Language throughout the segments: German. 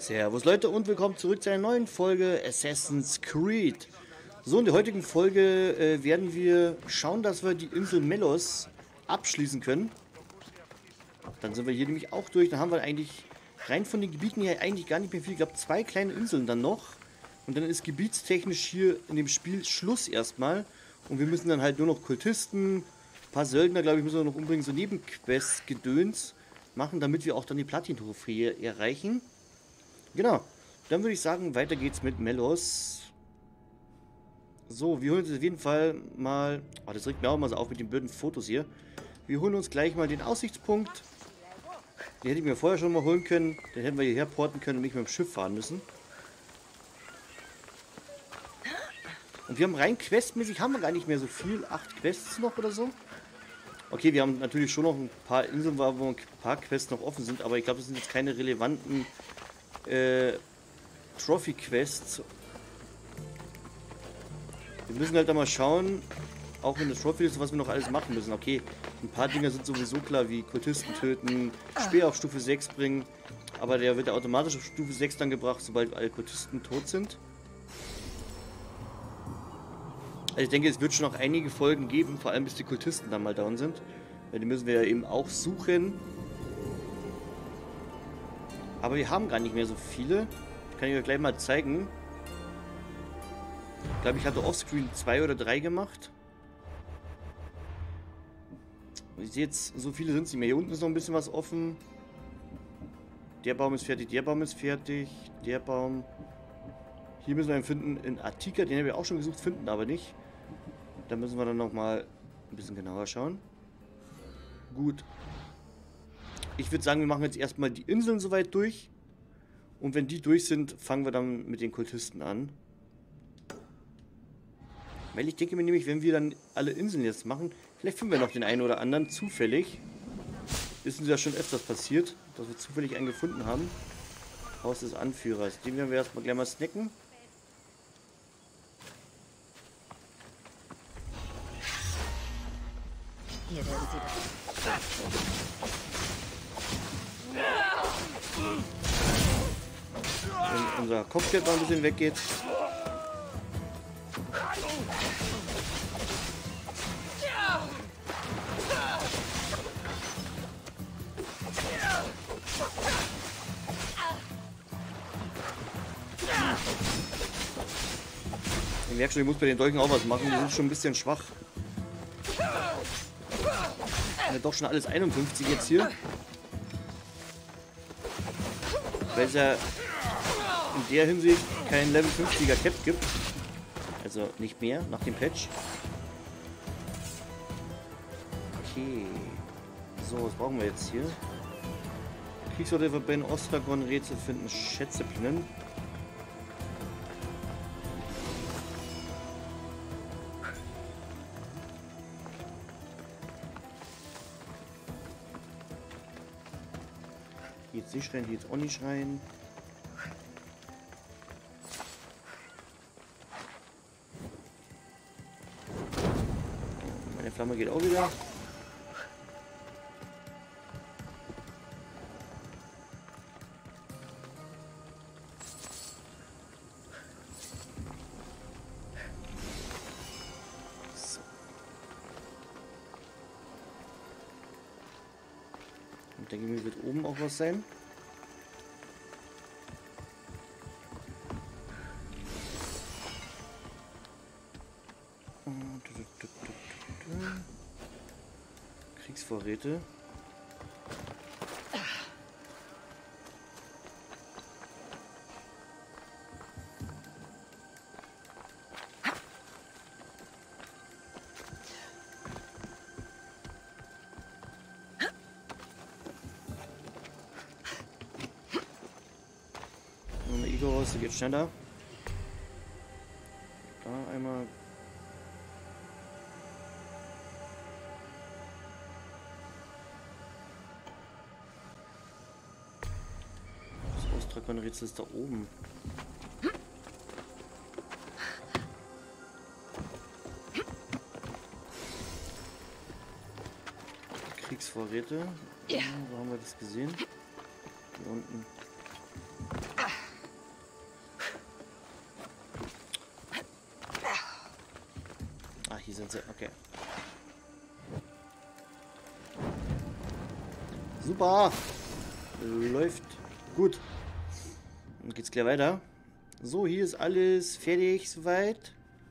Servus Leute und willkommen zurück zu einer neuen Folge Assassin's Creed. So, in der heutigen Folge werden wir schauen, dass wir die Insel Melos abschließen können. Dann sind wir hier nämlich auch durch. Dann haben wir eigentlich rein von den Gebieten her eigentlich gar nicht mehr viel. Ich glaube 2 kleine Inseln dann noch. Und dann ist gebietstechnisch hier in dem Spiel Schluss erstmal. Und wir müssen dann halt nur noch Kultisten, ein paar Söldner, glaube ich, müssen wir noch umbringen, so Nebenquests-Gedöns machen, damit wir auch dann die Platin-Trophäe erreichen. Genau, dann würde ich sagen, weiter geht's mit Melos. So, wir holen uns auf jeden Fall mal... Oh, das regt mir auch mal so auf mit den blöden Fotos hier. Wir holen uns gleich mal den Aussichtspunkt. Den hätte ich mir vorher schon mal holen können. Den hätten wir hierher porten können und nicht mit dem Schiff fahren müssen. Und wir haben rein questmäßig, haben wir gar nicht mehr so viel. 8 Quests noch oder so. Okay, wir haben natürlich schon noch ein paar Inseln, wo ein paar Quests noch offen sind. Aber ich glaube, das sind jetzt keine relevanten Trophy-Quests. Wir müssen halt da mal schauen, auch wenn das Trophy ist, was wir noch alles machen müssen. Okay, ein paar Dinge sind sowieso klar, wie Kultisten töten, Speer auf Stufe 6 bringen. Aber der wird ja automatisch auf Stufe 6 dann gebracht, sobald alle Kultisten tot sind. Also ich denke, es wird schon noch einige Folgen geben, vor allem bis die Kultisten dann mal down sind. Weil die müssen wir ja eben auch suchen. Aber wir haben gar nicht mehr so viele. Kann ich euch gleich mal zeigen. Ich glaube, ich hatte offscreen 2 oder 3 gemacht. Und ich sehe jetzt, so viele sind es nicht mehr. Hier unten ist noch ein bisschen was offen. Der Baum ist fertig, der Baum ist fertig. Der Baum. Hier müssen wir einen finden in Attika. Den habe ich auch schon gesucht, finden aber nicht. Da müssen wir dann nochmal ein bisschen genauer schauen. Gut. Ich würde sagen, wir machen jetzt erstmal die Inseln soweit durch. Und wenn die durch sind, fangen wir dann mit den Kultisten an. Weil ich denke mir nämlich, wenn wir dann alle Inseln jetzt machen, vielleicht finden wir noch den einen oder anderen zufällig. Ist uns ja schon öfters passiert, dass wir zufällig einen gefunden haben. Haus des Anführers. Den werden wir erstmal gleich mal snacken. Hier werden Sie Wenn unser Kopfgeld mal ein bisschen weggeht. Ich merke schon, ich muss bei den Dolchen auch was machen. Die sind schon ein bisschen schwach. Ja, doch schon alles 51 jetzt hier. Weil es ja in der Hinsicht keinen Level 50er Cap gibt. Also nicht mehr nach dem Patch. Okay. So, was brauchen wir jetzt hier? Kriegsorte verbrennen, Ostragon, Rätsel finden, Schätze plündern. Die jetzt nicht schreien, die jetzt auch nicht schreien. Meine Flamme geht auch wieder. So. Ich denke, mir wird oben auch was sein. Kriegsvorräte. Eine Igor, die geht schneller. Da einmal. Rätsel ist da oben. Kriegsvorräte. Ja. Wo haben wir das gesehen? Hier unten. sind sie. Okay. Super. Läuft gut. Dann geht's gleich weiter. So, hier ist alles fertig soweit.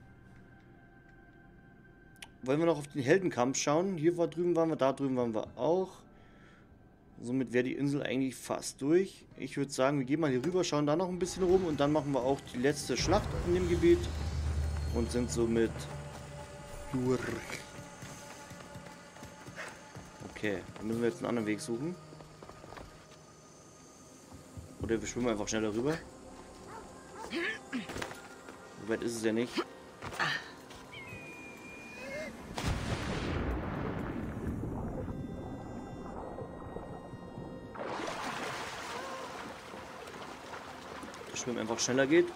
Wollen wir noch auf den Heldenkampf schauen? Hier drüben waren wir, da drüben waren wir auch. Somit wäre die Insel eigentlich fast durch. Ich würde sagen, wir gehen mal hier rüber, schauen da noch ein bisschen rum und dann machen wir auch die letzte Schlacht in dem Gebiet und sind somit durch. Okay, dann müssen wir jetzt einen anderen Weg suchen. Oder wir schwimmen einfach schneller rüber. So weit ist es ja nicht. Das Schwimmen einfach schneller geht.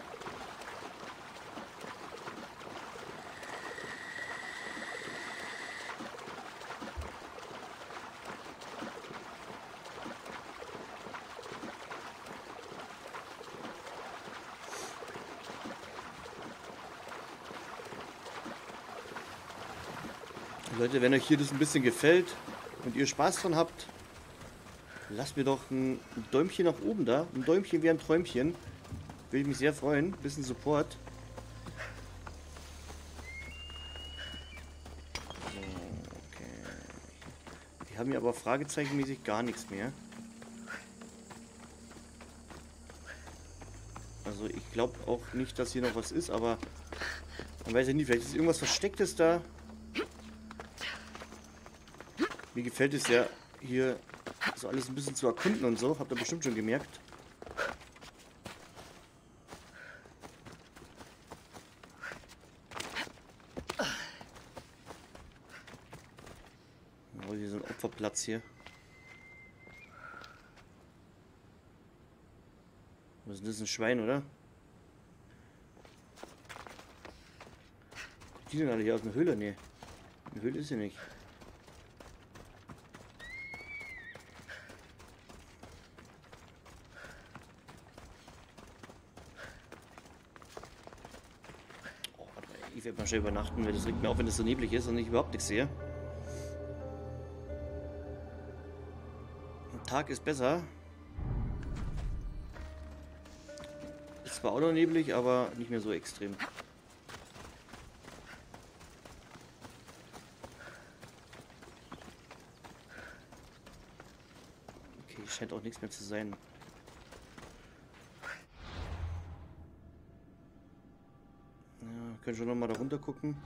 Leute, wenn euch hier das ein bisschen gefällt und ihr Spaß dran habt, lasst mir doch ein Däumchen nach oben da. Ein Däumchen wie ein Träumchen. Würde ich mich sehr freuen. Ein bisschen Support. So, okay. Die haben hier aber fragezeichenmäßig gar nichts mehr. Also ich glaube auch nicht, dass hier noch was ist, aber man weiß ja nie, vielleicht ist irgendwas Verstecktes da. Mir gefällt es ja, hier so alles ein bisschen zu erkunden und so. Habt ihr bestimmt schon gemerkt. Oh, hier ist ein Opferplatz hier. Was ist das, ein Schwein, oder? Kommt die denn alle hier aus einer Höhle? Nee. Eine Höhle ist sie nicht. Ich werde mal schnell übernachten, weil das regt mir auf, wenn es so neblig ist und ich überhaupt nichts sehe. Ein Tag ist besser. Ist zwar auch noch neblig, aber nicht mehr so extrem. Okay, scheint auch nichts mehr zu sein. Können schon noch mal da runter gucken.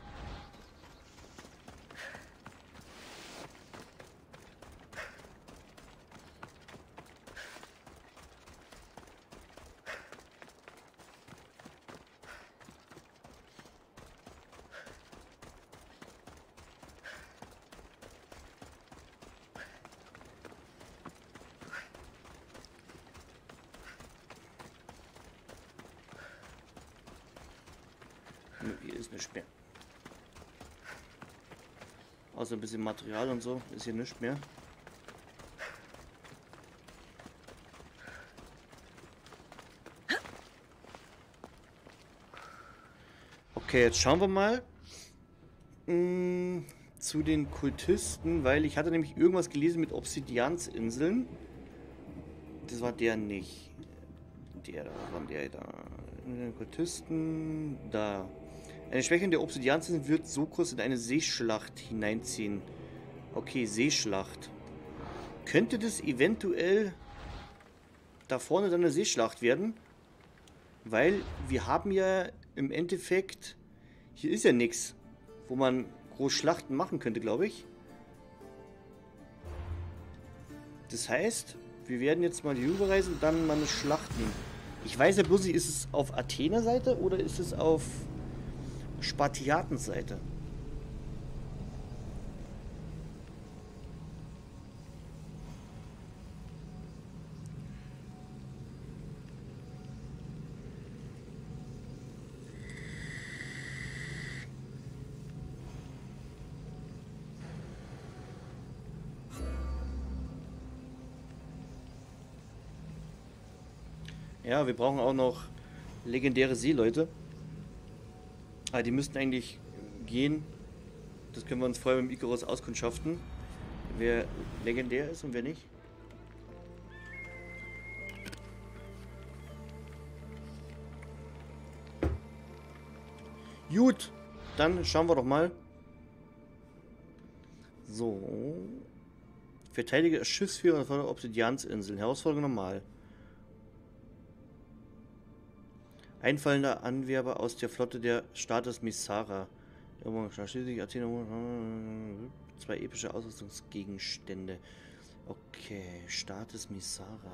Hier ist nichts mehr. Außer ein bisschen Material und so ist hier nichts mehr. Okay, jetzt schauen wir mal zu den Kultisten, weil ich hatte nämlich irgendwas gelesen mit Obsidiansinseln. Das war der nicht. Der da, wann der da? Den Kultisten, da. Eine Schwächung der Obsidianzinseln wird Sokros in eine Seeschlacht hineinziehen. Okay, Seeschlacht. Könnte das eventuell da vorne dann eine Seeschlacht werden? Weil wir haben ja im Endeffekt, hier ist ja nichts, wo man groß Schlachten machen könnte, glaube ich. Das heißt, wir werden jetzt mal hier rüberreisen und dann mal eine Schlachten. Ich weiß ja bloß nicht, ist es auf Athener Seite oder ist es auf Spartiatens Seite? Ja, wir brauchen auch noch legendäre Seeleute. Ah, die müssten eigentlich gehen. Das können wir uns vorher mit dem Icarus auskundschaften. Wer legendär ist und wer nicht. Gut, dann schauen wir doch mal. So. Verteidige Schiffsführer von der Obsidiansinseln. Herausforderung normal. Einfallender Anwerber aus der Flotte der Staates Missara. Zwei epische Ausrüstungsgegenstände. Okay, Staates Missara.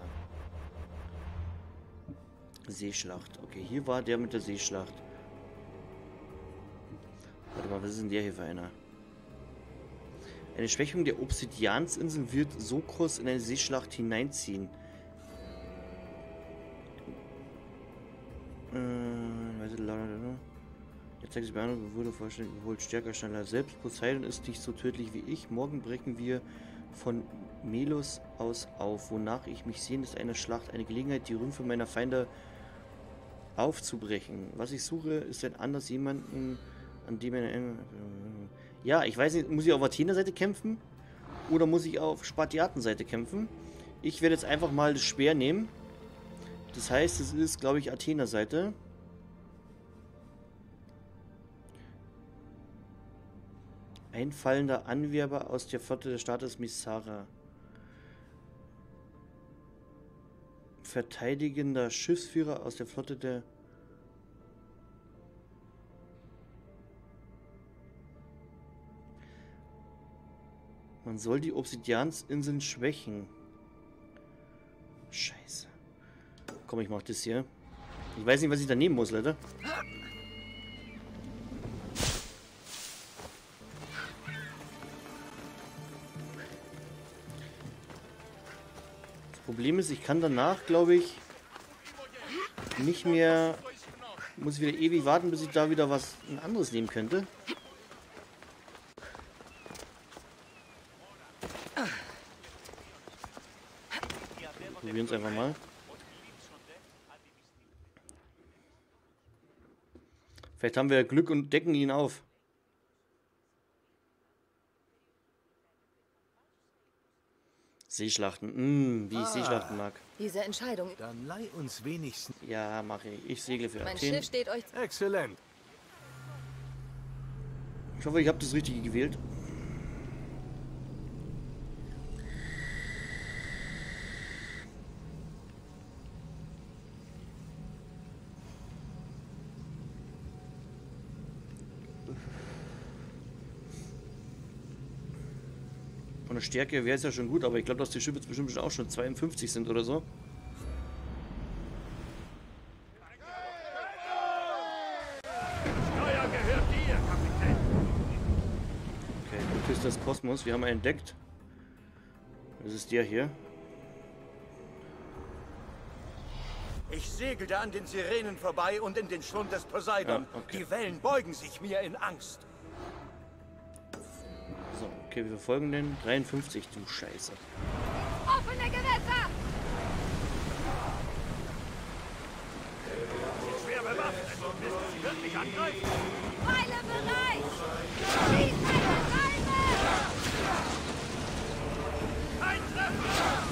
Seeschlacht. Okay, hier war der mit der Seeschlacht. Warte mal, was ist denn der hier für einer? Eine Schwächung der Obsidiansinseln wird Sokros in eine Seeschlacht hineinziehen. Jetzt zeigt sich Behandlung, wurde vollständig geholt, stärker, schneller. Selbst Poseidon ist nicht so tödlich wie ich. Morgen brechen wir von Melos aus auf, wonach ich mich sehne, ist eine Schlacht, eine Gelegenheit, die Rümpfe meiner Feinde aufzubrechen. Was ich suche, ist ein anders jemanden, an dem ja, ich weiß nicht, muss ich auf Athener-Seite kämpfen? Oder muss ich auf Spartiaten-Seite kämpfen? Ich werde jetzt einfach mal das Speer nehmen. Das heißt, es ist, glaube ich, Athener-Seite. Einfallender Anwerber aus der Flotte des Staates Missara. Verteidigender Schiffsführer aus der Flotte der... Man soll die Obsidiansinseln schwächen. Scheiße. Komm, ich mach das hier. Ich weiß nicht, was ich da nehmen muss, Leute. Das Problem ist, ich kann danach, glaube ich, nicht mehr... Muss ich wieder ewig warten, bis ich da wieder was ein anderes nehmen könnte. Probieren es einfach mal. Vielleicht haben wir Glück und decken ihn auf. Seeschlachten. Wie ich Seeschlachten mag. Diese Entscheidung. Dann leih uns wenigstens. Ja, mache ich. Ich segle für Mein Athen. Schiff steht euch. Exzellent. Ich hoffe, ich habe das Richtige gewählt. Von der Stärke wäre es ja schon gut, aber ich glaube, dass die Schiffe jetzt bestimmt auch schon 52 sind oder so. Steuer gehört dir, Kapitän. Okay, gut ist das Kosmos. Wir haben einen entdeckt. Das ist der hier. Ich segelte an den Sirenen vorbei und in den Schlund des Poseidon. Ja, okay. Die Wellen beugen sich mir in Angst. So, okay, wir verfolgen den. 53, du Scheiße. Offene Gewässer! Schwer bewaffnet. Willst du sie wirklich angreifen? Pfeile bereit! Schieß eine Salve! Ein Treffer!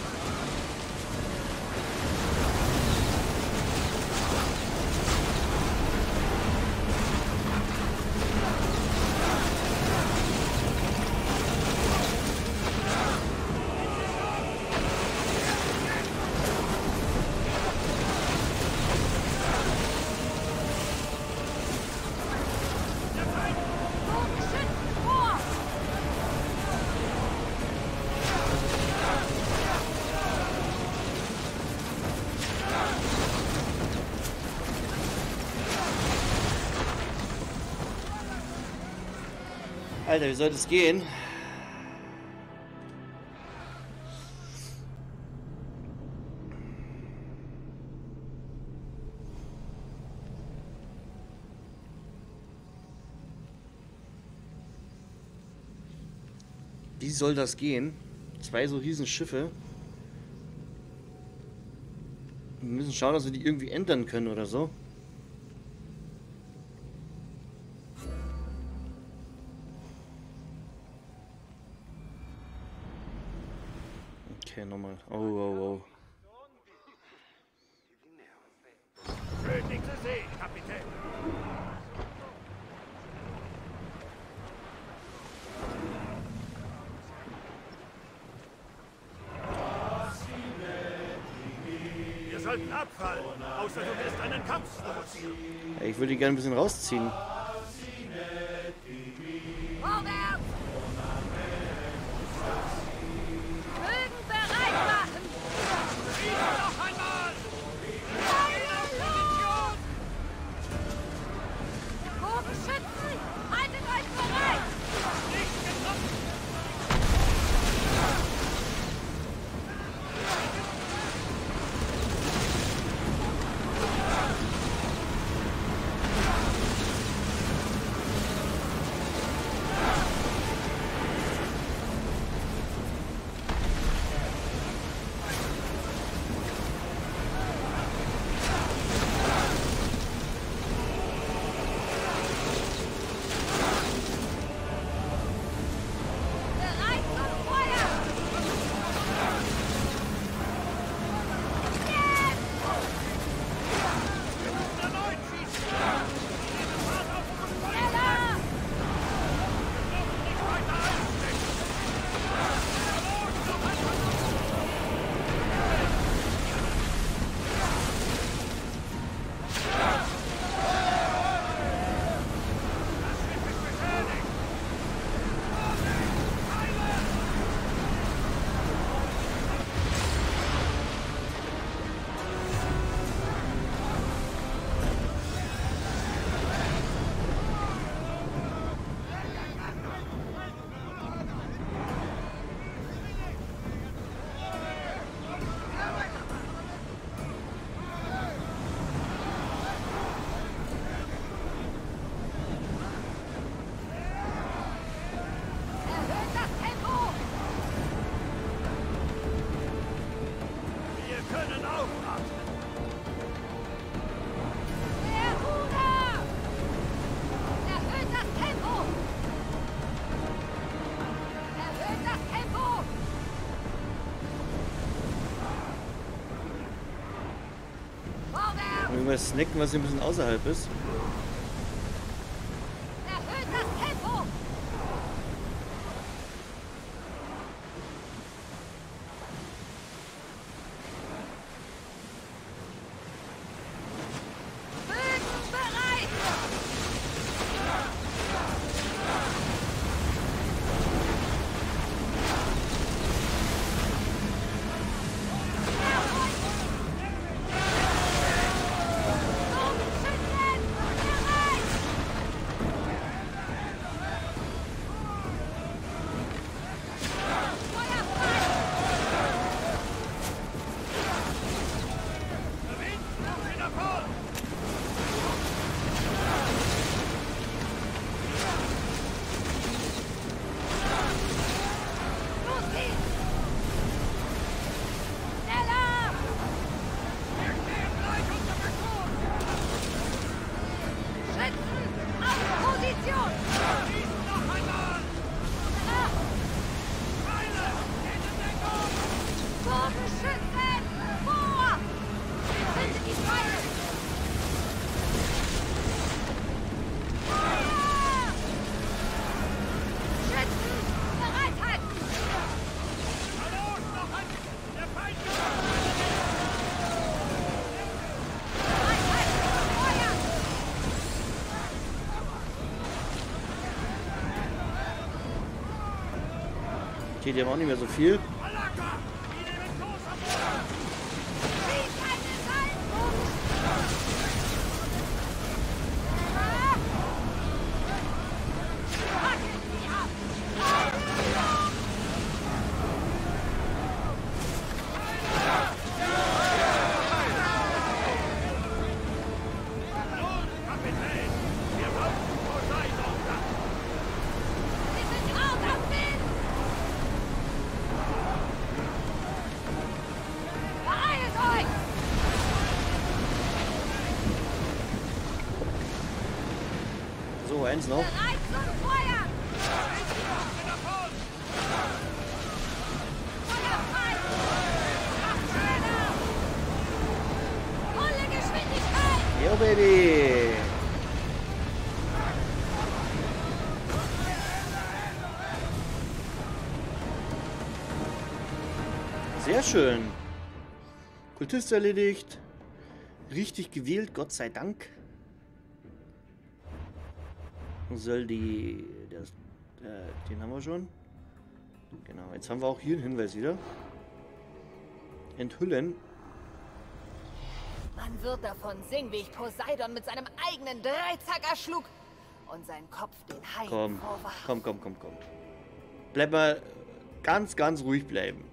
Bogenschützen vor! Alter, wie soll das gehen? Wie soll das gehen? Zwei so riesen Schiffe. Wir müssen schauen, dass wir die irgendwie ändern können oder so. Okay, nochmal. Oh, oh, oh. Schön, dich zu sehen, Kapitän. Wir sollten abfallen, außer du willst einen Kampf provozieren. Ja, ich würde die gerne ein bisschen rausziehen. Vorwärts! Bögen bereit machen! Noch einmal! Feuerlos! Bogenschützen, haltet euch bereit! Nicht getroffen! Bereit zum Feuer! Erneut schießen! Schneller! Nicht weiter einstecken! Erhöht das Tempo! Wir können aufatmen! Der Ruder! Erhöht das Tempo! Erhöht das Tempo! Vorwärts! Irgendwas snacken, was hier ein bisschen außerhalb ist. Erhöht das Tempo! Bögen bereit! Bogenschützen bereit! Feuer frei! Der Wind! Wieder voll! Los geht's! Schneller! Wir stehen gleich unter Beschuss! Schützen auf Position! Schießen noch einmal! Ah, Pfeile! In Deckung! Bogenschützen! Vor! Zündet die Pfeile! Feuer! Schützen! Bereithalten! Hallo, noch ein! Der Feind Bereithalten! Feuer! Okay, die haben auch nicht mehr so viel. Malaka! Die nehmen Kurs am Boden! Schießt einen Salvenbogen! Ah! Packen sie ab! Feuerlos! Nun, Kapitän! Wir brauchen Poseidon! Sie sind außer Wind! Beeilt euch! So, eins noch. Bereit zum Feuer! Wieder voll! Feuer frei! Oh Baby! Sehr schön. Kultist erledigt. Richtig gewählt, Gott sei Dank. Soll den haben wir schon. Genau, jetzt haben wir auch hier einen Hinweis wieder. Enthüllen. Man wird davon singen, wie ich Poseidon mit seinem eigenen Dreizack erschlug und seinen Kopf den Haien vorwarf. Komm. Bleib mal ganz ruhig bleiben.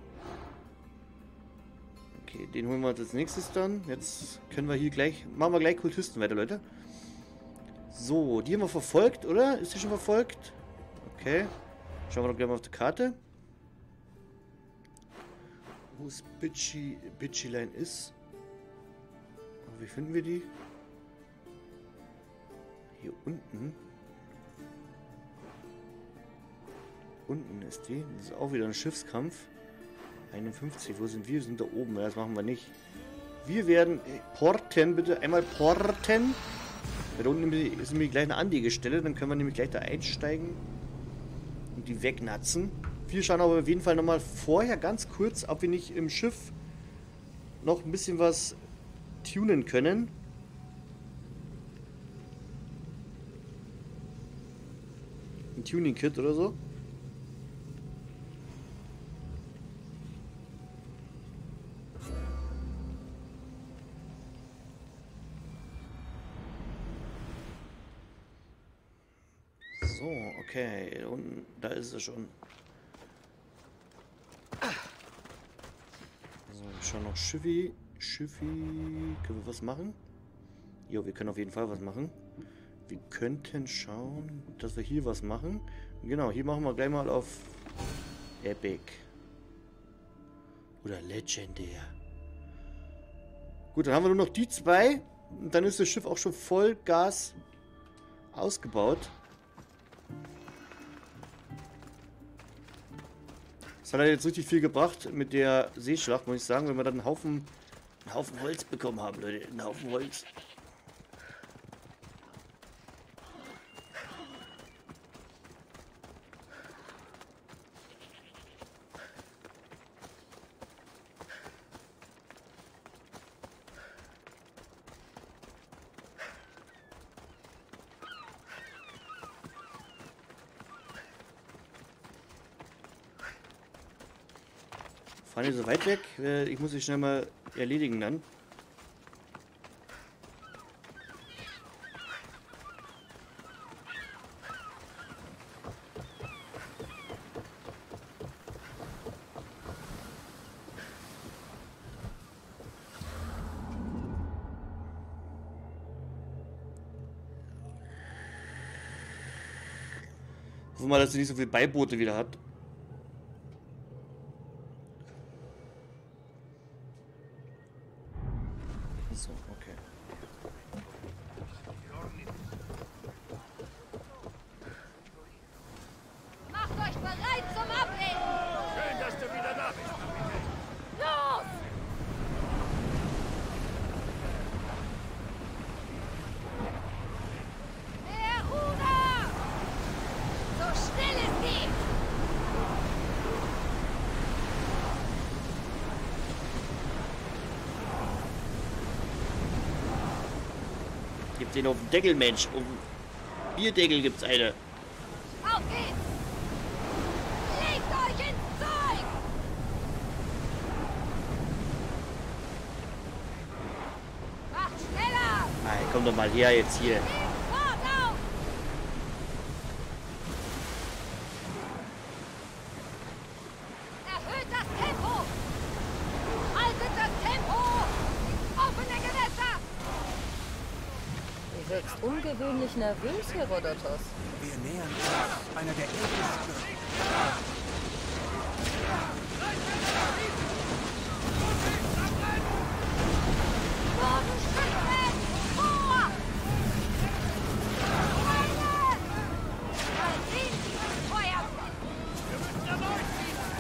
Okay, den holen wir uns als nächstes dann. Jetzt können wir hier gleich... Machen wir gleich Kultisten weiter, Leute. So, die haben wir verfolgt, oder? Ist die schon verfolgt? Okay. Schauen wir doch gleich mal auf die Karte. Wo es Bitchy-Line ist. Wie finden wir die? Hier unten. Unten ist die. Das ist auch wieder ein Schiffskampf. 51. Wo sind wir? Wir sind da oben. Das machen wir nicht. Wir werden porten, bitte. Einmal porten. Da unten ist nämlich gleich eine Anlegestelle. Dann können wir nämlich gleich da einsteigen. Und die wegnatzen. Wir schauen aber auf jeden Fall nochmal vorher ganz kurz, ob wir nicht im Schiff noch ein bisschen was tunen können. Ein Tuning-Kit oder so. So, okay. Und da ist es schon. So, wir schauen noch Schiffi. Können wir was machen? Jo, wir können auf jeden Fall was machen. Wir könnten schauen, dass wir hier was machen. Genau, hier machen wir gleich mal auf Epic. Oder legendär. Gut, dann haben wir nur noch die zwei. Und dann ist das Schiff auch schon voll Gas ausgebaut. Das hat jetzt richtig viel gebracht mit der Seeschlacht, muss ich sagen, wenn wir dann einen Haufen Holz bekommen haben, Leute. Einen Haufen Holz. Fahren die so weit weg? Ich muss sie schnell mal erledigen dann. Hoffen wir mal, dass sie nicht so viele Beiboote wieder hat. So, okay. Macht euch bereit zum Abheben! Schön, dass du wieder da bist, Kapitän. Los! Mehr Ruder! So schnell es geht! Gibt den auf den Deckel, Mensch. Auf dem Bierdeckel gibt's eine. Auf geht's! Legt euch ins Zeug! Macht schneller! Nein, komm doch mal her jetzt hier. Fahrt auf! Erhöht das Tempo! Haltet das Tempo! Offene Gewässer! Du wirkst ungewöhnlich nervös, Herodotos. Wir nähern uns einer der ältesten. Bogenschützen! Vor! Freunde! Berlin! Feuer! Wir müssen erneut schießen.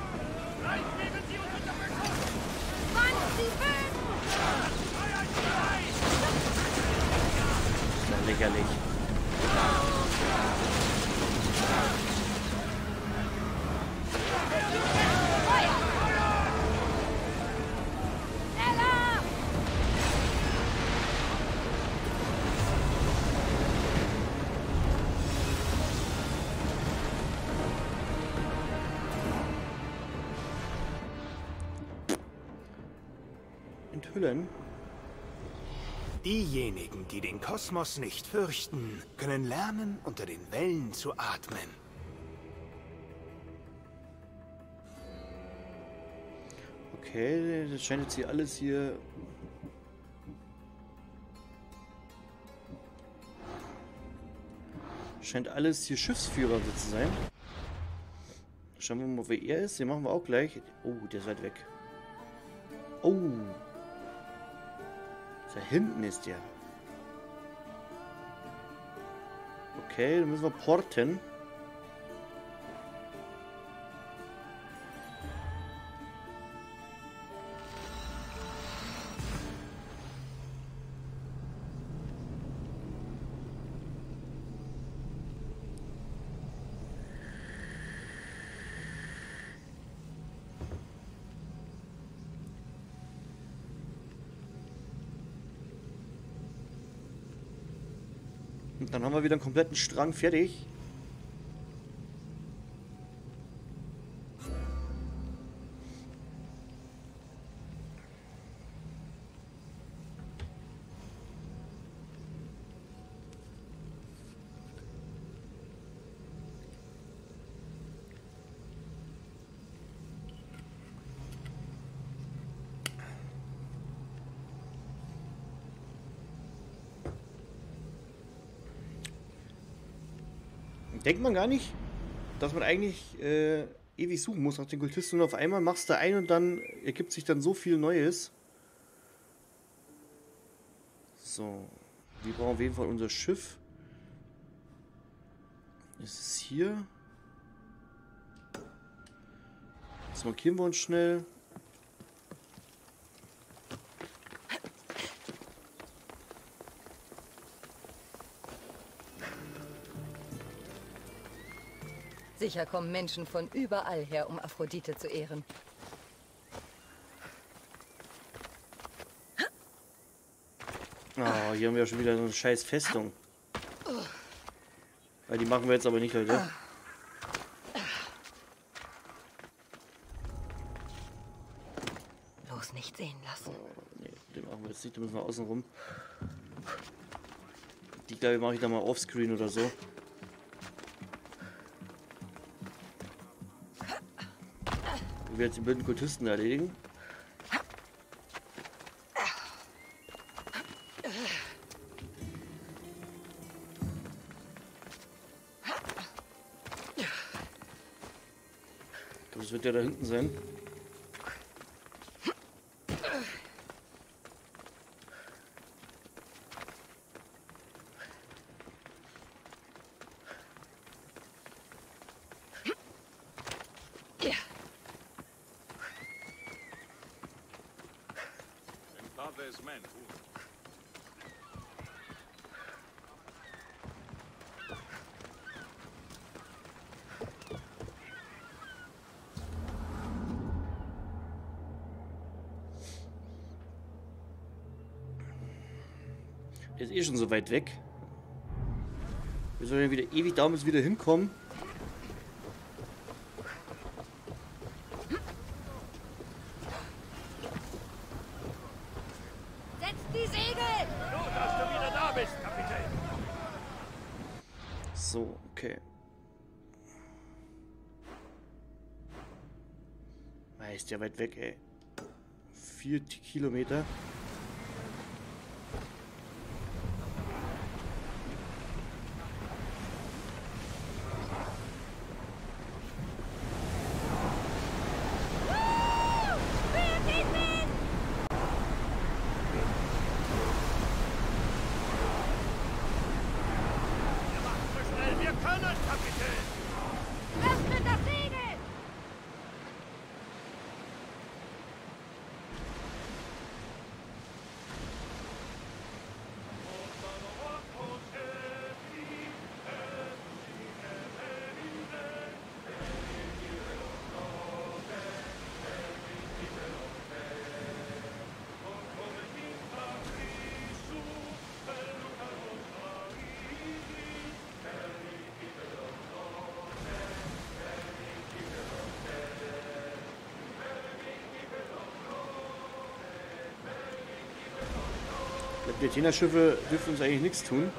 Gleich nehmen Sie uns unter Beschuss. Mann, sie Bögen! Feuer! lächerlich. Enthüllen. Diejenigen, die den Kosmos nicht fürchten, können lernen, unter den Wellen zu atmen. Okay, das scheint jetzt hier alles hier... Scheint alles hier Schiffsführer zu sein. Schauen wir mal, wer er ist. Den machen wir auch gleich. Oh, der ist weit weg. Oh. Da hinten ist der. Okay, dann müssen wir porten. Und dann haben wir wieder einen kompletten Strang fertig. Denkt man gar nicht, dass man eigentlich ewig suchen muss nach den Kultisten und auf einmal machst du ein und dann ergibt sich dann so viel Neues. So, wir brauchen auf jeden Fall unser Schiff. Ist es hier? Jetzt markieren wir uns schnell. Sicher kommen Menschen von überall her, um Aphrodite zu ehren. Oh, hier haben wir ja schon wieder so eine scheiß Festung. Weil die machen wir jetzt aber nicht, Leute. Bloß nicht sehen lassen. Oh, nee, den machen wir jetzt nicht, da müssen wir außen rum. Die, glaube ich, mache ich dann mal offscreen oder so. Wir jetzt die blöden Kultisten erledigen. Das wird ja da hinten sein. Ist eh schon so weit weg. Wir sollen ja wieder ewig daumen, bis wir wieder hinkommen. Setz die Segel! Gut, dass du wieder da bist, Kapitän. So, okay. Ist ja weit weg, ey. 4 Kilometer. Die Athena-Schiffe dürfen uns eigentlich nichts tun.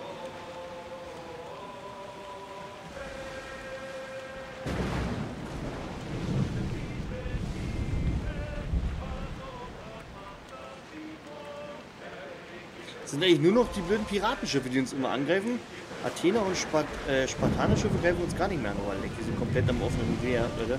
Es sind eigentlich nur noch die blöden Piratenschiffe, die uns immer angreifen. Athena und Spartaner-Schiffe greifen uns gar nicht mehr an. Oh, leck, wir sind komplett am offenen Meer, Leute.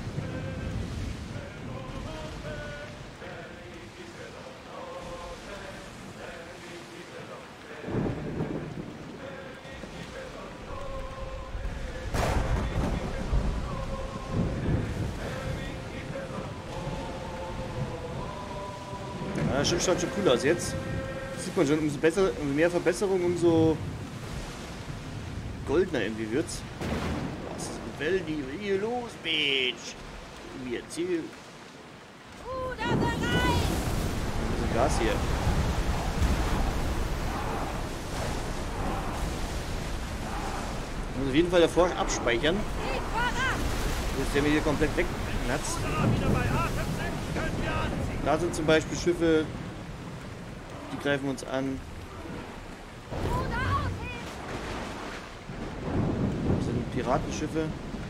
Ja, das Schiff schaut schon cool aus jetzt. Sieht man schon, umso besser, umso mehr Verbesserung, umso goldener irgendwie wird's. Was will die hier los, Bitch? Mir erzähl. Ruder bereit! Das ist Gas hier. Ich muss auf jeden Fall davor abspeichern. Jetzt der mir hier komplett wegknatzt. Da sind zum Beispiel Schiffe, die greifen uns an. Das sind Piratenschiffe.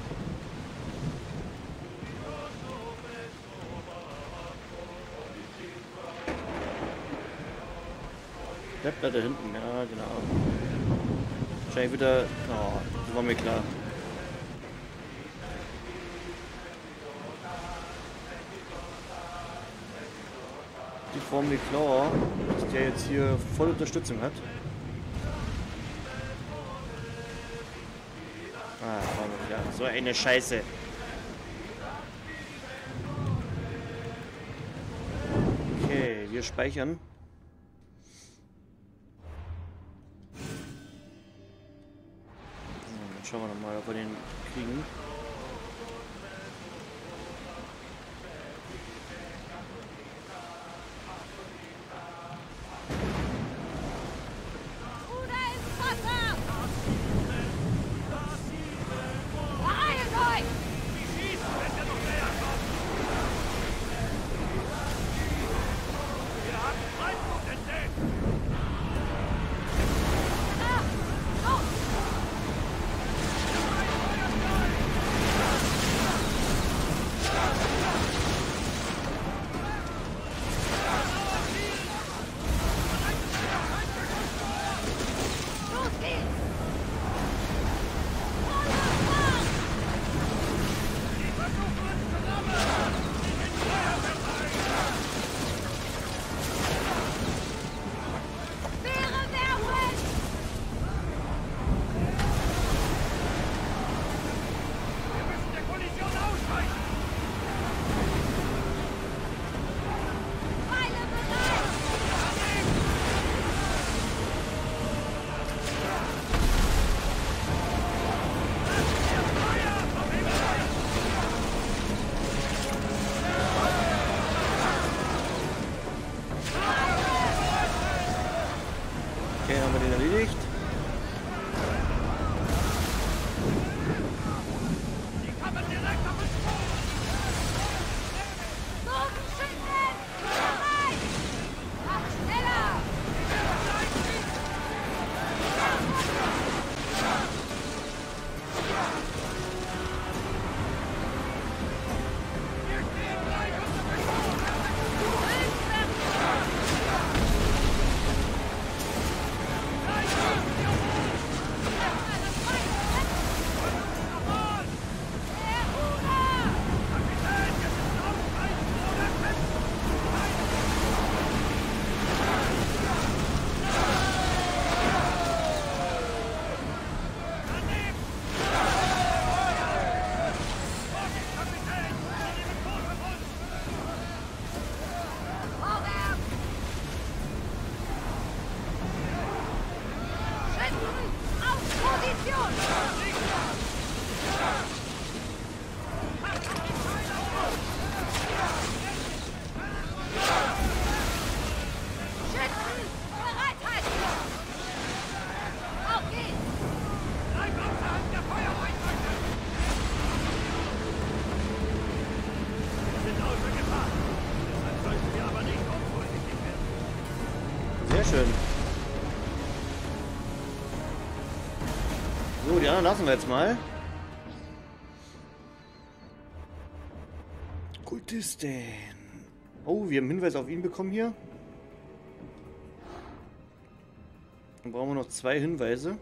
Bleibt da hinten, ja genau. Wahrscheinlich wieder. Oh, das war mir klar. Die Formel klar, dass der jetzt hier voll Unterstützung hat. Ah, war mir klar. So eine Scheiße. Okay, wir speichern. Dann schauen wir nochmal, ob wir den kriegen. Okay, haben wir den erledigt. Sehr schön. So, die anderen lassen wir jetzt mal. Kultisten. Oh, wir haben einen Hinweis auf ihn bekommen hier. Dann brauchen wir noch 2 Hinweise.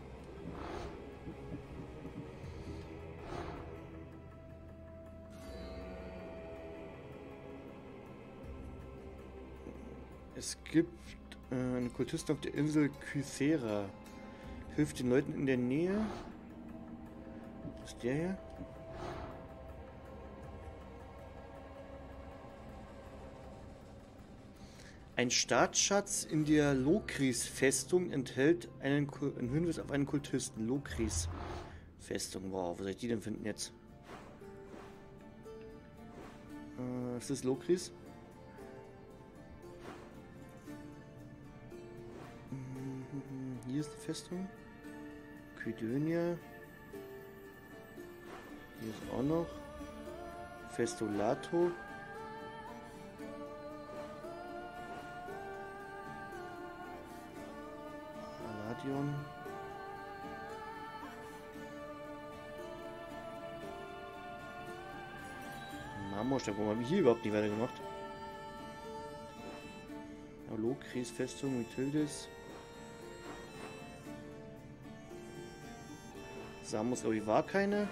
Es gibt einen Kultisten auf der Insel Kythera. Hilft den Leuten in der Nähe. Was ist der hier? Ein Staatsschatz in der Lokris-Festung enthält einen Hinweis auf einen Kultisten. Lokris-Festung. Wow, wo soll ich die denn finden jetzt? Was ist Lokris? Hier ist die Festung. Kydonia. Hier ist auch noch. Festolato. Aladion. Marmorstein, warum habe ich hier überhaupt nicht weitergemacht? Lokris Festung, Mithildes. Samos, glaube ich, war keine.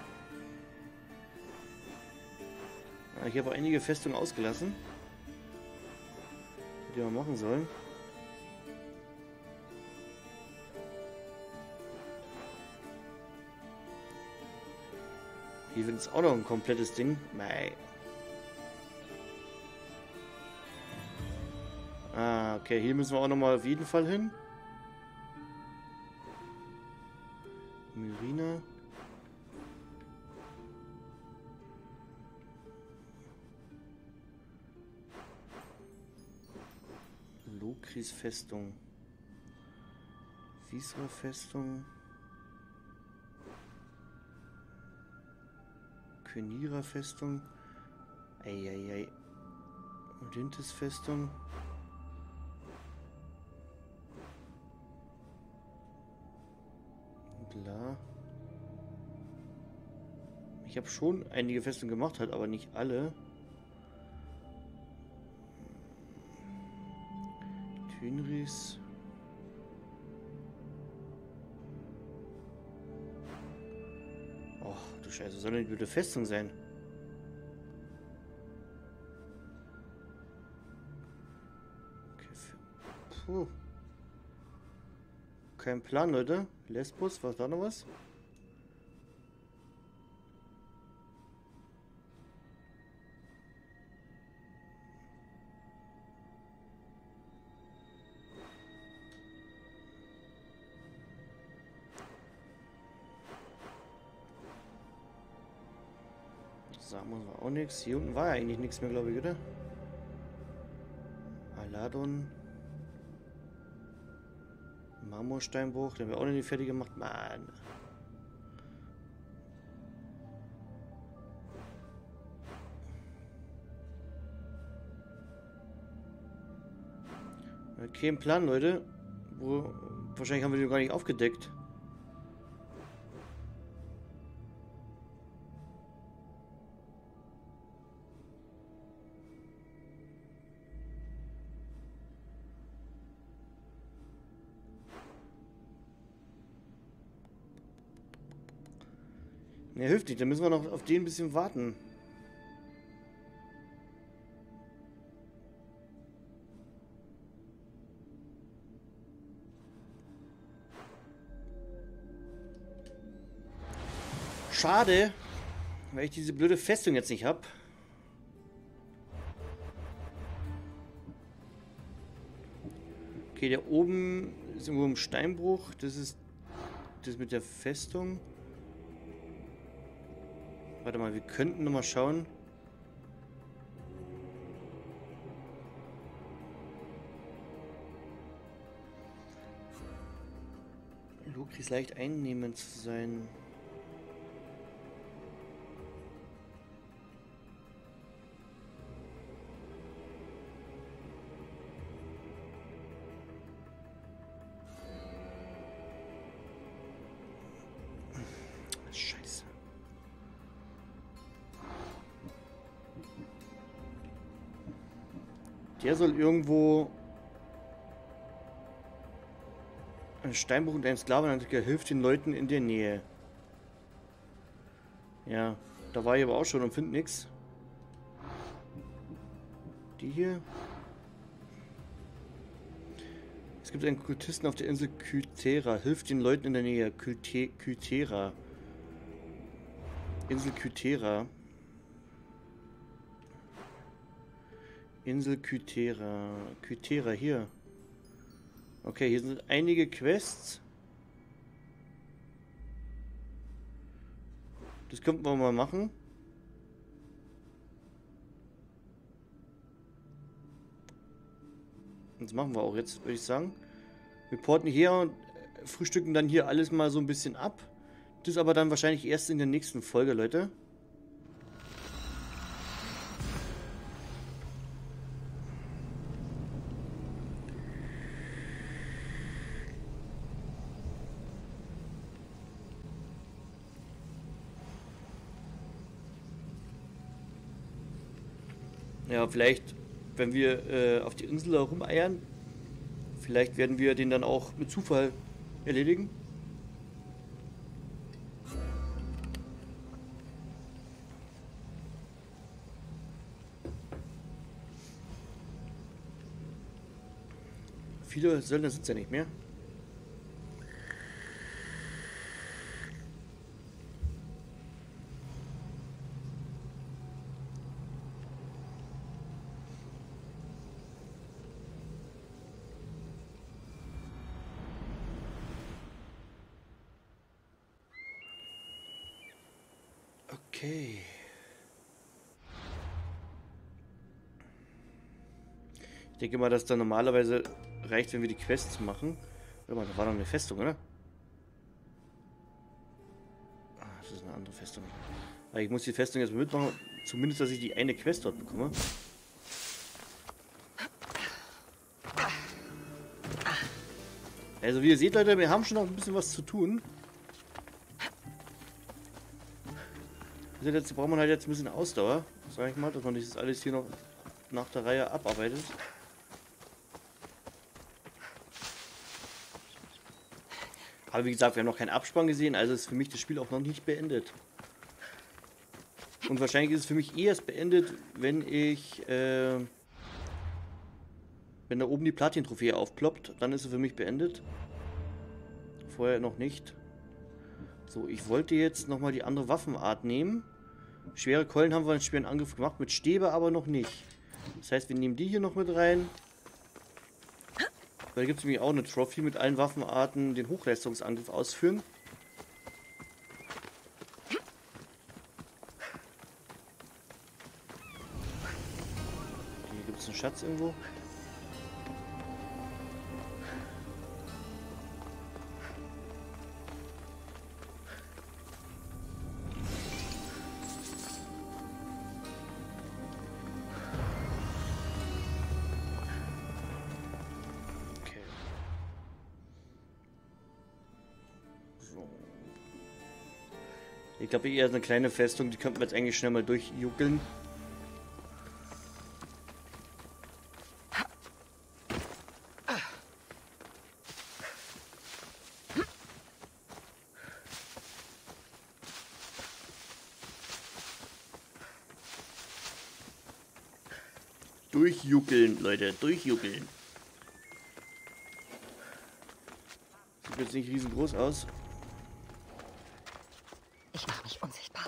Ich habe einige Festungen ausgelassen, die wir machen sollen. Hier wird es auch noch ein komplettes Ding. Nein. Ah, okay, hier müssen wir auch noch mal auf jeden Fall hin. Myrina. Lokris Festung. Visra Festung. Könira Festung. Eieiei. Odintes Festung. Bla. Ich habe schon einige Festungen gemacht, halt aber nicht alle. Tynris. Oh, du Scheiße, soll denn die blöde Festung sein? Okay, puh. Kein Plan, Leute. Lesbos, was da noch was? Samos war auch nichts. Hier unten war ja eigentlich nichts mehr, glaube ich, oder? Aladon. Marmorsteinbruch, den haben wir auch noch nicht fertig gemacht. Mann. Okay, ein Plan, Leute. Wahrscheinlich haben wir den gar nicht aufgedeckt. Ne, hilft nicht, dann müssen wir noch auf den ein bisschen warten. Schade, weil ich diese blöde Festung jetzt nicht habe. Okay, der oben ist irgendwo im Steinbruch. Das ist das mit der Festung. Warte mal, wir könnten noch mal schauen. Lokris leicht einnehmend zu sein. Der soll irgendwo... Ein Steinbruch und ein Sklavenhandel hilft den Leuten in der Nähe. Ja, da war ich aber auch schon und finde nichts. Die hier. Es gibt einen Kultisten auf der Insel Kythera. Hilft den Leuten in der Nähe. Kythera. Insel Kythera. Insel Kythera. Kythera hier. Okay, hier sind einige Quests. Das könnten wir mal machen. Das machen wir auch jetzt, würde ich sagen. Wir porten hier und frühstücken dann hier alles mal so ein bisschen ab. Das aber dann wahrscheinlich erst in der nächsten Folge, Leute. Ja, vielleicht, wenn wir auf die Insel herumeiern, vielleicht werden wir den dann auch mit Zufall erledigen. Viele Söldner sind es ja nicht mehr. Okay. Ich denke mal, dass da normalerweise reicht, wenn wir die Quests machen. Warte mal, da war noch eine Festung, oder? Ah, das ist eine andere Festung. Aber ich muss die Festung jetzt mal mitmachen. Zumindest, dass ich die eine Quest dort bekomme. Also wie ihr seht, Leute, wir haben schon noch ein bisschen was zu tun. Jetzt braucht man halt jetzt ein bisschen Ausdauer, sag ich mal, dass man das alles hier noch nach der Reihe abarbeitet. Aber wie gesagt, wir haben noch keinen Abspann gesehen, also ist für mich das Spiel auch noch nicht beendet. Und wahrscheinlich ist es für mich erst beendet, wenn ich, wenn da oben die Platin-Trophäe aufploppt, dann ist es für mich beendet. Vorher noch nicht. So, ich wollte jetzt nochmal die andere Waffenart nehmen. Schwere Keulen haben wir einen schweren Angriff gemacht, mit Stäbe aber noch nicht. Das heißt, wir nehmen die hier noch mit rein. Da gibt es nämlich auch eine Trophy mit allen Waffenarten, den Hochleistungsangriff ausführen. Hier gibt es einen Schatz irgendwo. Ich glaube, eher eine kleine Festung, die könnten wir jetzt eigentlich schnell mal durchjuckeln. Durchjuckeln, Leute, durchjuckeln. Sieht jetzt nicht riesengroß aus. Ich mache mich unsichtbar.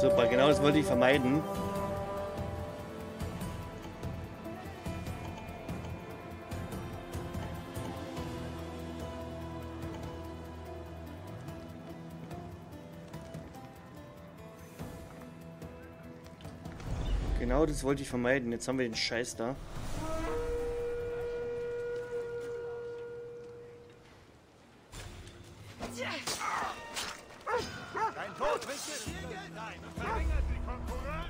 Super, genau das wollte ich vermeiden. Genau das wollte ich vermeiden. Jetzt haben wir den Scheiß da. Dein Tod bringt dir viel Geld ein und verringert die Konkurrenz.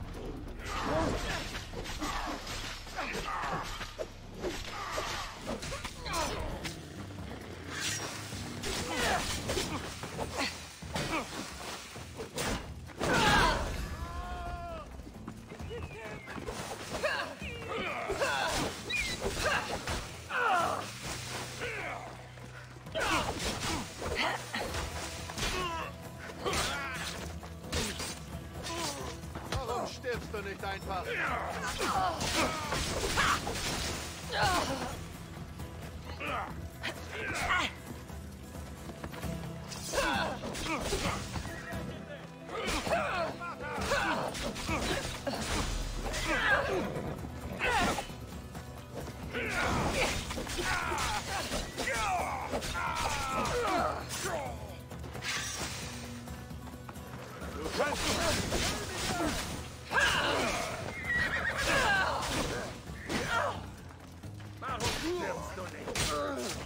Warum stirbst du nicht einfach? Du kannst Warum stirbst du nicht?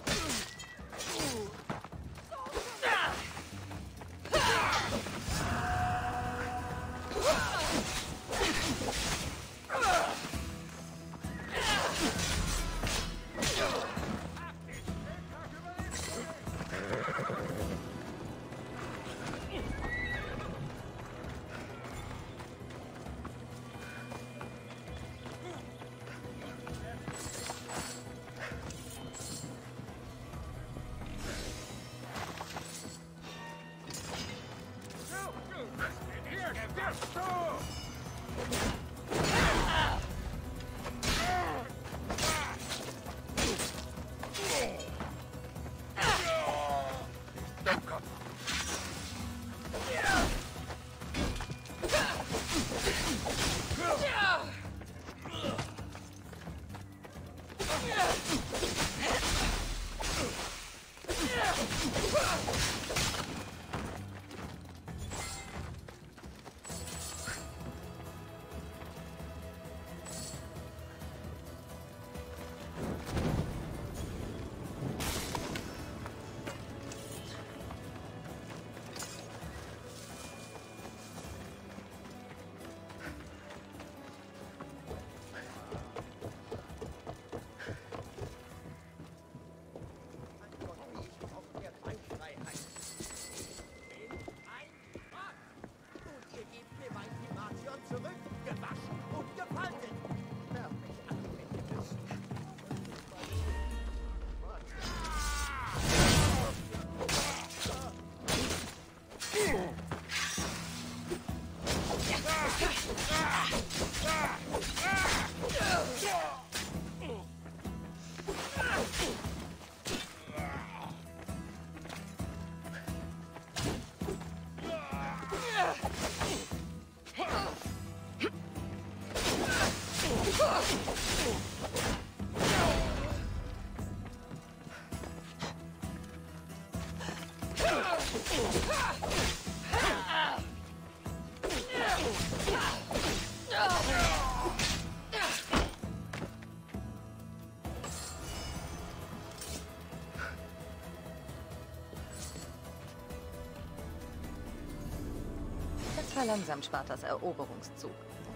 Das verlangsamt Spartas Eroberungszug.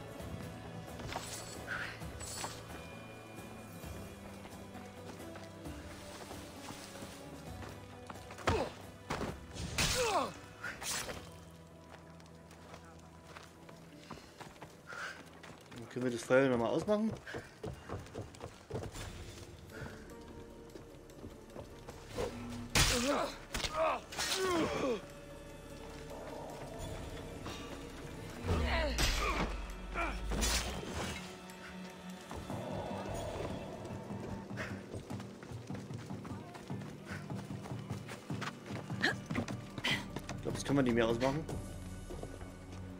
Können wir das Feuer nochmal ausmachen? Ich glaube, das können wir nicht mehr ausmachen.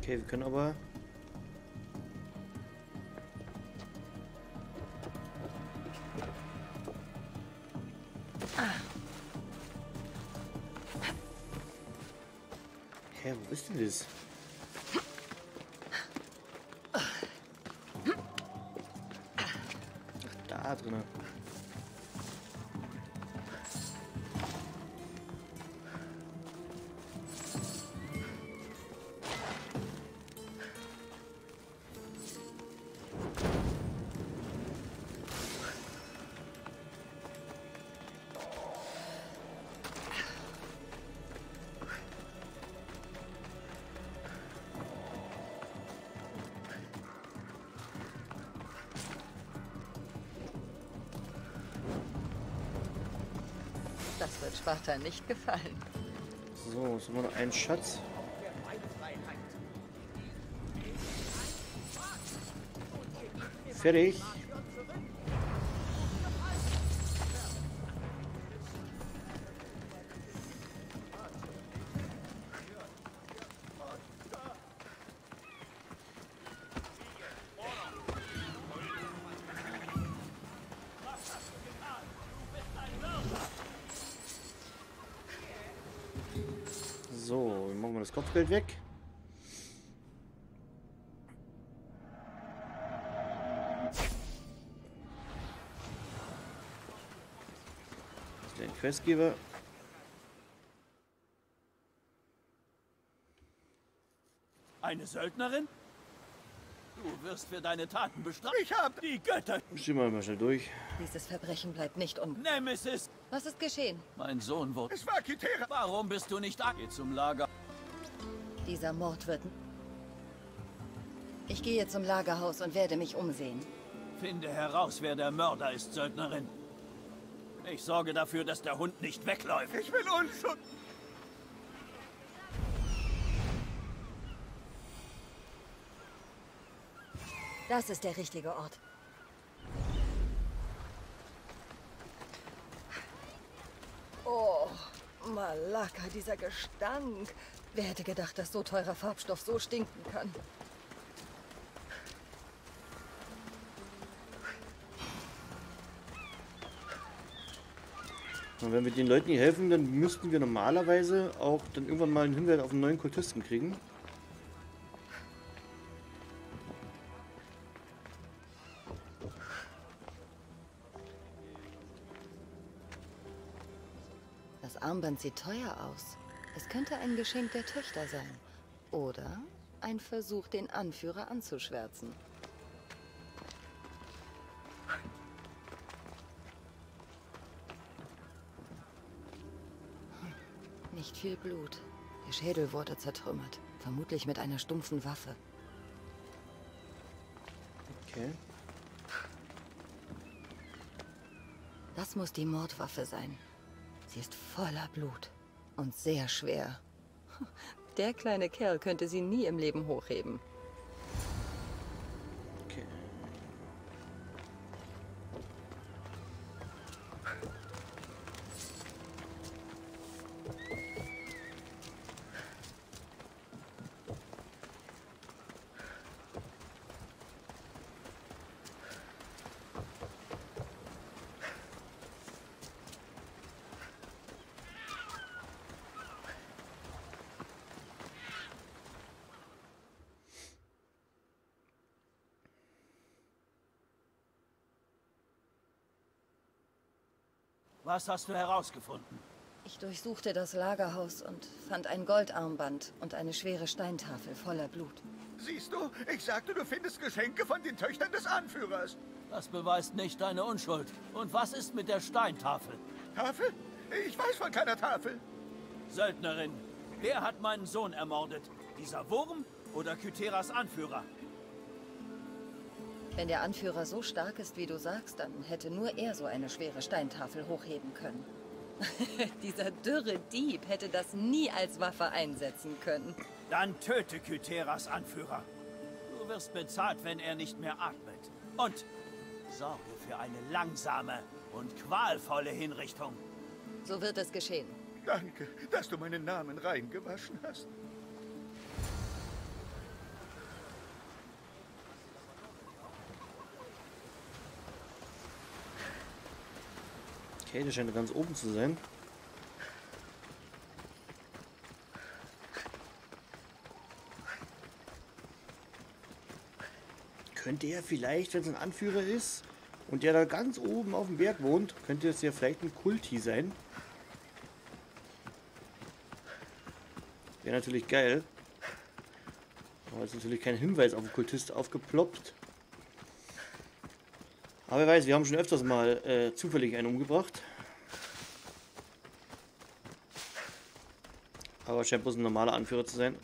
Okay, wir können aber... Hä, wo ist denn das? Da drin. Das wird Sparta nicht gefallen. So, jetzt haben wir noch einen Schatz. Fertig. So, dann machen wir das Kopfgeld weg. Das ist der Questgeber. Eine Söldnerin? Du wirst für deine Taten bestraft. Ich hab die Götter. Schieben wir mal schnell durch. Dieses Verbrechen bleibt nicht Nemesis! Was ist geschehen? Mein Sohn wurde... Es war Kythera. Warum bist du nicht da? Geh zum Lager. Dieser Mord wird... Ich gehe zum Lagerhaus und werde mich umsehen. Finde heraus, wer der Mörder ist, Söldnerin. Ich sorge dafür, dass der Hund nicht wegläuft. Ich will Unschuld. Das ist der richtige Ort. Oh, Malaka, dieser Gestank. Wer hätte gedacht, dass so teurer Farbstoff so stinken kann? Und wenn wir den Leuten hier helfen, dann müssten wir normalerweise auch dann irgendwann mal einen Hinweis auf einen neuen Kultisten kriegen. Das Armband sieht teuer aus. Es könnte ein Geschenk der Töchter sein. Oder ein Versuch, den Anführer anzuschwärzen. Nicht viel Blut. Der Schädel wurde zertrümmert. Vermutlich mit einer stumpfen Waffe. Okay. Das muss die Mordwaffe sein. Sie ist voller Blut und sehr schwer. Der kleine Kerl könnte sie nie im Leben hochheben. Okay. Was hast du herausgefunden? Ich durchsuchte das Lagerhaus und fand ein Goldarmband und eine schwere Steintafel voller Blut. Siehst du, ich sagte, du findest Geschenke von den Töchtern des Anführers. Das beweist nicht deine Unschuld. Und was ist mit der Steintafel? Tafel? Ich weiß von keiner Tafel. Söldnerin, wer hat meinen Sohn ermordet? Dieser Wurm oder Kytheras Anführer? Wenn der Anführer so stark ist, wie du sagst, dann hätte nur er so eine schwere Steintafel hochheben können. Dieser dürre Dieb hätte das nie als Waffe einsetzen können. Dann töte Kytheras Anführer. Du wirst bezahlt, wenn er nicht mehr atmet. Und sorge für eine langsame und qualvolle Hinrichtung. So wird es geschehen. Danke, dass du meinen Namen reingewaschen hast. Okay, der scheint ganz oben zu sein. Könnte er vielleicht, wenn es ein Anführer ist und der da ganz oben auf dem Berg wohnt, könnte es ja vielleicht ein Kulti sein. Wäre natürlich geil. Aber es ist natürlich kein Hinweis auf den Kultist aufgeploppt. Aber wer weiß, wir haben schon öfters mal zufällig einen umgebracht. Aber scheint bloß ein normaler Anführer zu sein.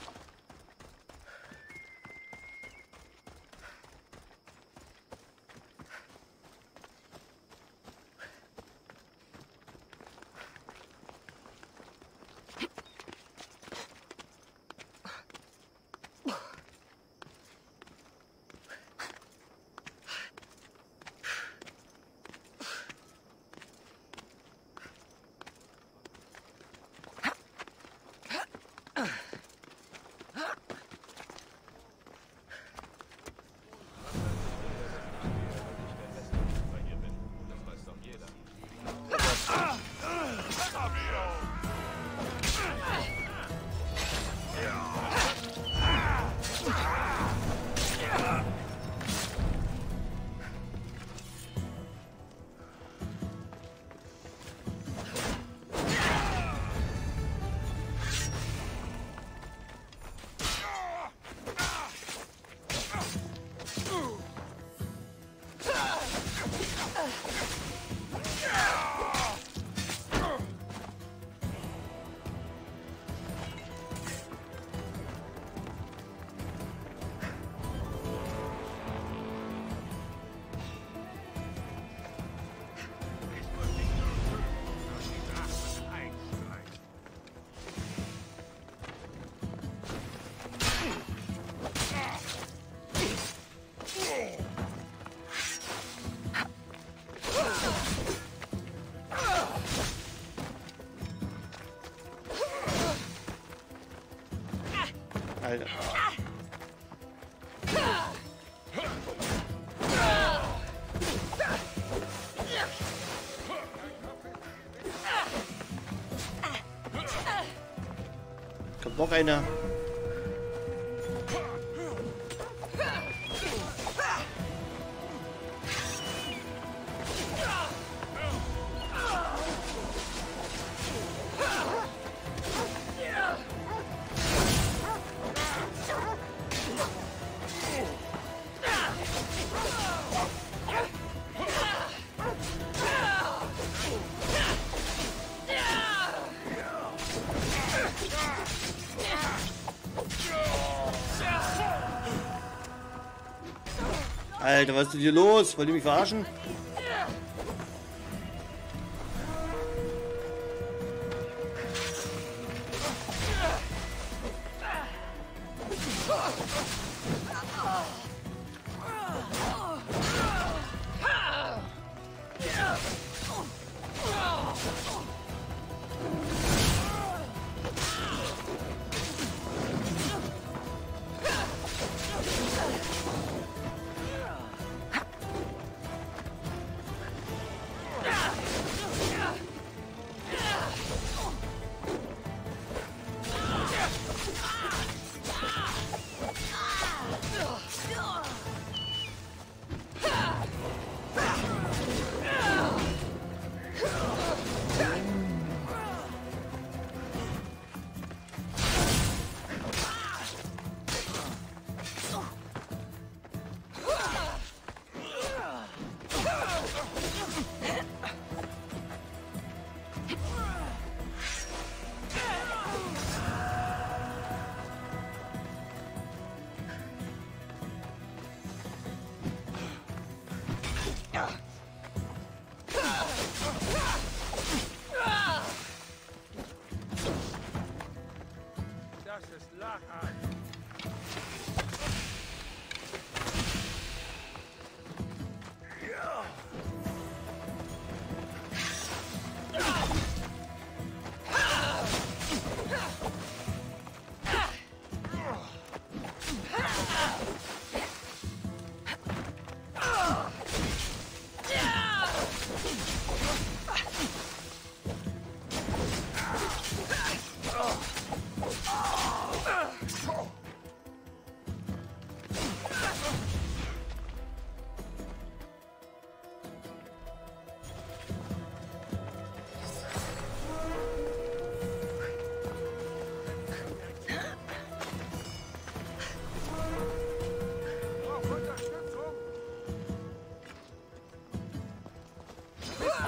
Alter. Kommt noch einer. Alter, was ist denn hier los? Wollt ihr mich verarschen?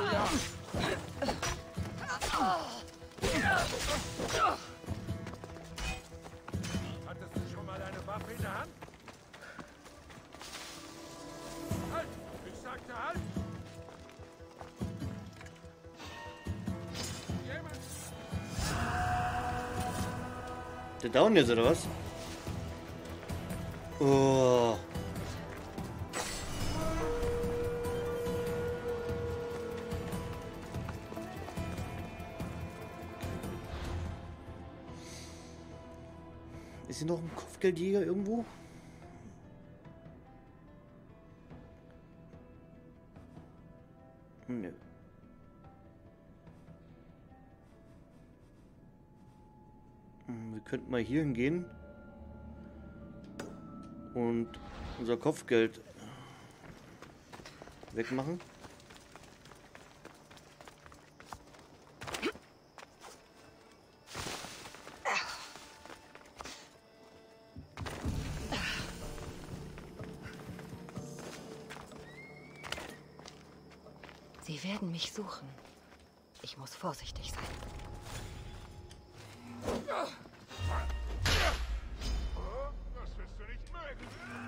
Hattest du schon mal eine Waffe in der Hand? Halt! Ich sagte halt! Jemand! Der down jetzt, oder was? Oh. Ist hier noch ein Kopfgeldjäger irgendwo? Nö. Wir könnten mal hier hingehen und unser Kopfgeld wegmachen. Sie werden mich suchen. Ich muss vorsichtig sein. Das wirst du nicht mögen.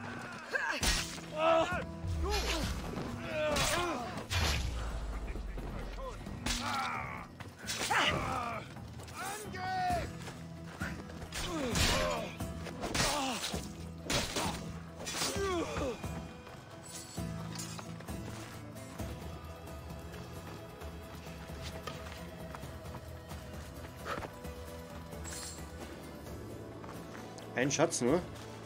Angriff! Ein Schatz, ne?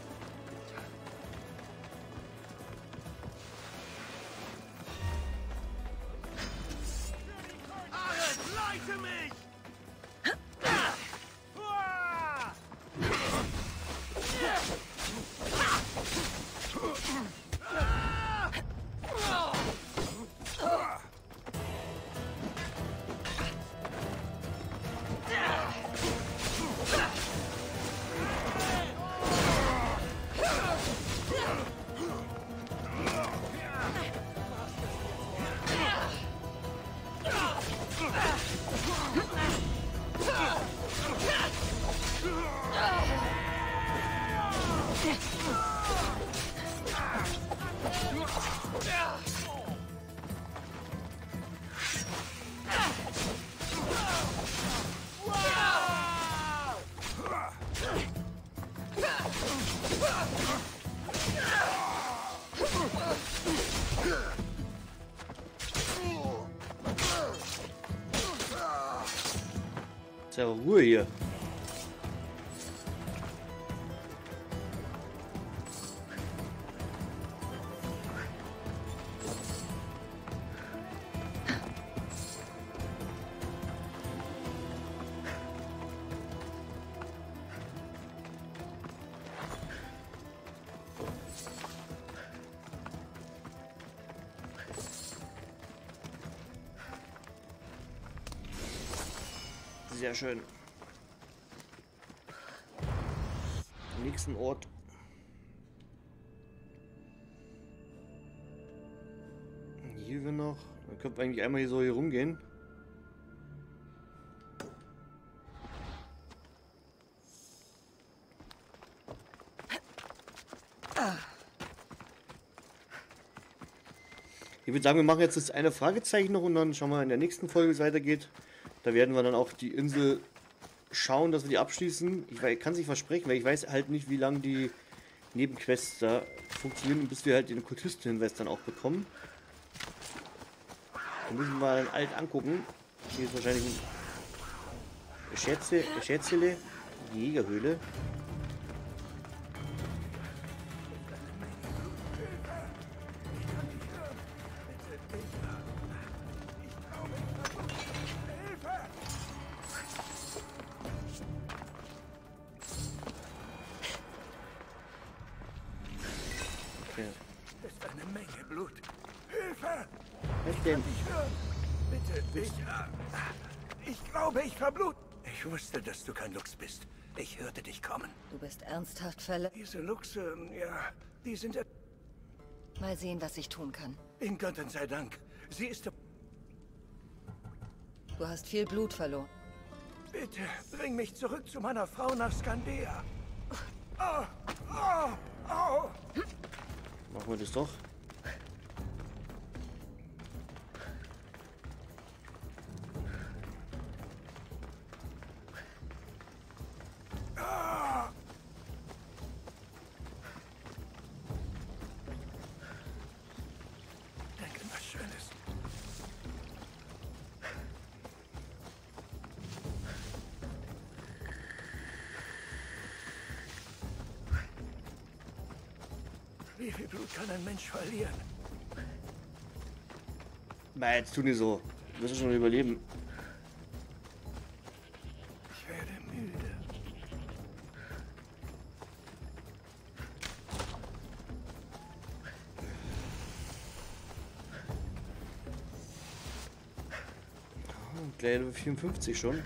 Ares, leite mich! Ist ja Ruhe hier. Sehr schön. Am nächsten Ort. Hier wir noch. Man könnte eigentlich einmal hier so hier rumgehen. Ich würde sagen, wir machen jetzt das eine Fragezeichen noch und dann schauen wir in der nächsten Folge, wie es weitergeht. Da werden wir dann auch die Insel schauen, dass wir die abschließen. Ich kann es nicht versprechen, weil ich weiß halt nicht, wie lange die Nebenquests da funktionieren, bis wir halt den Kultisten-Hinweis dann auch bekommen. Da müssen wir mal alt angucken. Hier ist wahrscheinlich ein Schätzele, Jägerhöhle. Das ist eine Menge Blut. Hilfe! Was denn? Ich höre. Bitte, ich glaube, ich verblut. Ich wusste, dass du kein Lux bist. Ich hörte dich kommen. Du bist ernsthaft verletzt. Diese Luchse, ja, die sind... Mal sehen, was ich tun kann. In Göttern sei Dank. Sie ist... Du hast viel Blut verloren. Bitte, bring mich zurück zu meiner Frau nach Skandea. Oh, oh, oh. Machen wir das doch. Denke was Schönes. Wie viel Blut kann ein Mensch verlieren? Na, jetzt tu nicht so. Du wirst schon überleben. Ich werde müde. Gleich Level 54 schon.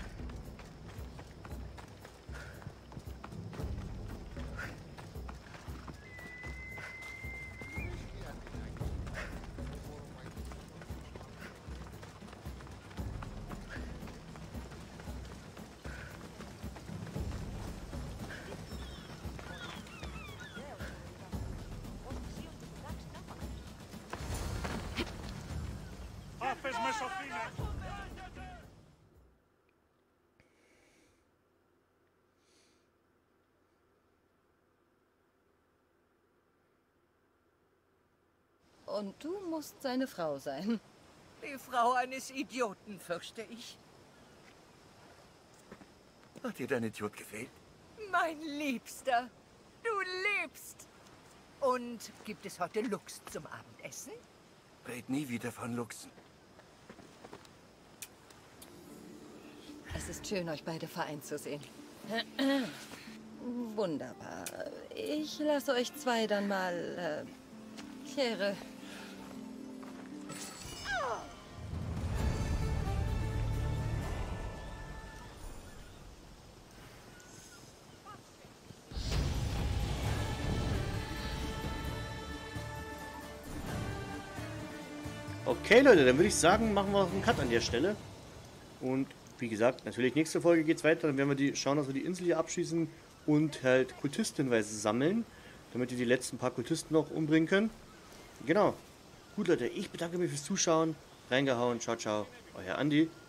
Und du musst seine Frau sein. Die Frau eines Idioten, fürchte ich. Hat dir dein Idiot gefehlt? Mein Liebster, du lebst. Und gibt es heute Lux zum Abendessen? Red nie wieder von Luchsen. Es ist schön, euch beide vereint zu sehen. Wunderbar. Ich lasse euch zwei dann mal, Kehre. Okay, Leute, dann würde ich sagen, machen wir einen Cut an der Stelle. Und wie gesagt, natürlich nächste Folge geht es weiter. Dann werden wir schauen, dass wir die Insel hier abschließen und halt Kultistenweise sammeln, damit wir die letzten paar Kultisten noch umbringen können. Genau. Gut, Leute, ich bedanke mich fürs Zuschauen. Reingehauen. Ciao, ciao. Euer Andi.